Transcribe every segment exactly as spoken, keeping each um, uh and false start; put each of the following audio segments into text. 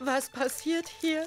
Was passiert hier?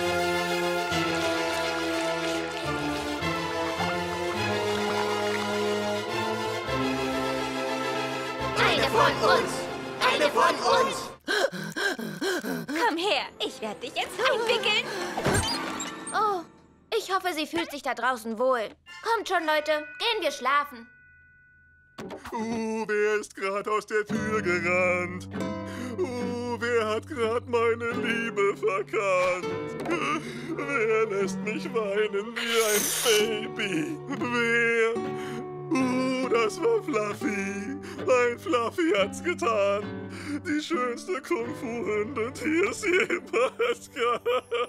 Eine von uns! Eine von uns! Komm her, ich werde dich jetzt einwickeln. Oh, ich hoffe, sie fühlt sich da draußen wohl. Kommt schon, Leute, gehen wir schlafen. Uh, wer ist gerade aus der Tür gerannt? Uh, wer hat gerade meine Liebe verkannt? Wer lässt mich weinen wie ein Baby? Wer? Uh, das war Fluffy. Mein Fluffy hat's getan. Die schönste Kung-Fu-Hündin, die es jemals gab.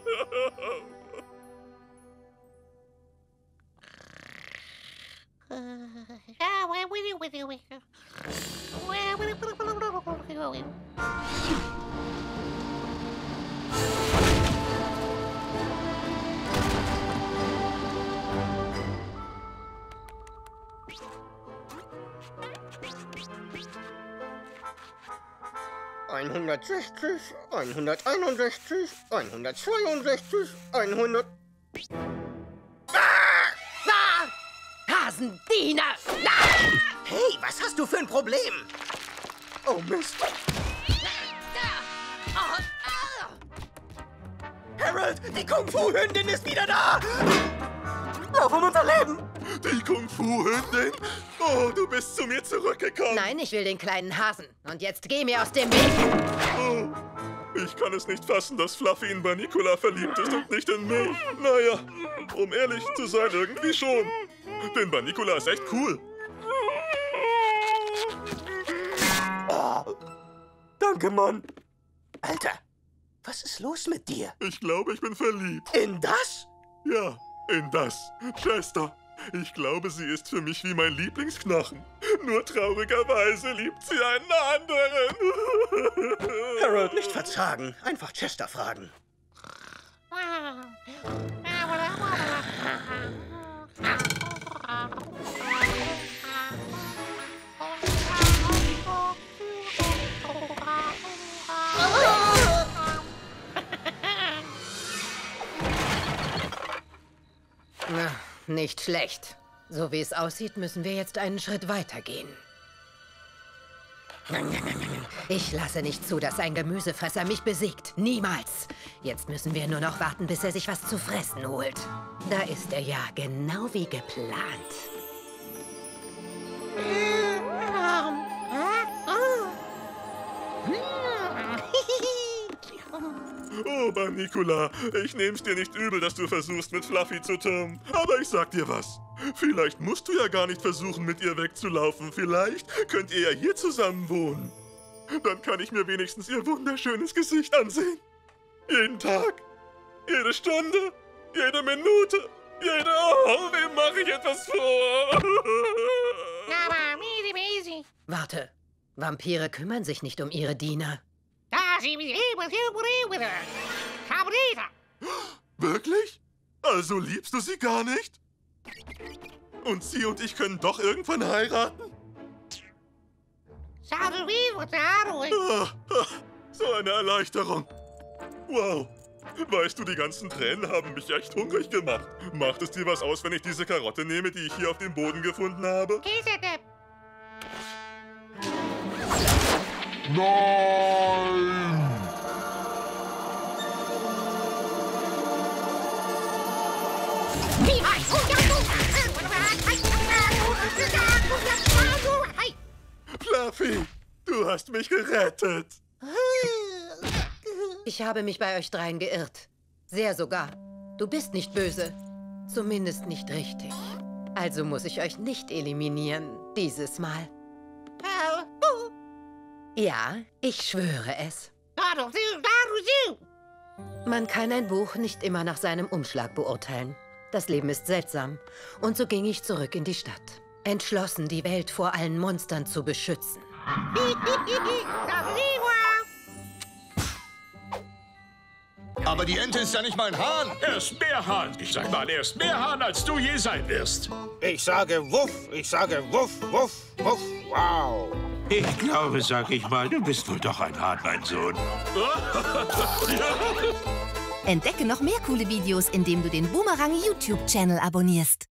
einhundertsechzig, einhunderteinundsechzig, einhundertzweiundsechzig, einhundert... Hasendiener! Hey, was hast du für ein Problem? Oh, Mist. Harold, die Kung-Fu-Hündin ist wieder da! Lauf um unser Leben! Die Kung-Fu-Hündin? Oh, du bist zu mir zurückgekommen. Nein, ich will den kleinen Hasen. Und jetzt geh mir aus dem Weg. Oh, ich kann es nicht fassen, dass Fluffy in Bunnycola verliebt ist und nicht in mich. Naja, um ehrlich zu sein, irgendwie schon. Denn Bunnycola ist echt cool. Oh, danke, Mann. Alter, was ist los mit dir? Ich glaube, ich bin verliebt. In das? Ja, in das. Chester. Ich glaube, sie ist für mich wie mein Lieblingsknochen. Nur traurigerweise liebt sie einen anderen. Harold, nicht verzagen. Einfach Chester fragen. Na, nicht schlecht. So wie es aussieht, müssen wir jetzt einen Schritt weiter gehen. Ich lasse nicht zu, dass ein Gemüsefresser mich besiegt. Niemals. Jetzt müssen wir nur noch warten, bis er sich was zu fressen holt. Da ist er ja, genau wie geplant. Oh, Bunnycola, ich nehm's dir nicht übel, dass du versuchst, mit Fluffy zu turnen. Aber ich sag dir was. Vielleicht musst du ja gar nicht versuchen, mit ihr wegzulaufen. Vielleicht könnt ihr ja hier zusammen wohnen. Dann kann ich mir wenigstens ihr wunderschönes Gesicht ansehen. Jeden Tag, jede Stunde, jede Minute, jede... Oh, wem mache ich etwas vor? Warte, Vampire kümmern sich nicht um ihre Diener. Wirklich? Also liebst du sie gar nicht? Und sie und ich können doch irgendwann heiraten? Ah, so eine Erleichterung. Wow. Weißt du, die ganzen Tränen haben mich echt hungrig gemacht. Macht es dir was aus, wenn ich diese Karotte nehme, die ich hier auf dem Boden gefunden habe? Nein! Fluffy, du hast mich gerettet. Ich habe mich bei euch dreien geirrt. Sehr sogar. Du bist nicht böse. Zumindest nicht richtig. Also muss ich euch nicht eliminieren, dieses Mal. Ja, ich schwöre es. Man kann ein Buch nicht immer nach seinem Umschlag beurteilen. Das Leben ist seltsam. Und so ging ich zurück in die Stadt. Entschlossen, die Welt vor allen Monstern zu beschützen. Aber die Ente ist ja nicht mal ein Hahn. Er ist mehr Hahn. Ich sag mal, er ist mehr Hahn, als du je sein wirst. Ich sage Wuff, ich sage Wuff, Wuff, Wuff, wow. Ich glaube, sag ich mal, du bist wohl doch ein Hahn, mein Sohn. Entdecke noch mehr coole Videos, indem du den Boomerang YouTube-Channel abonnierst.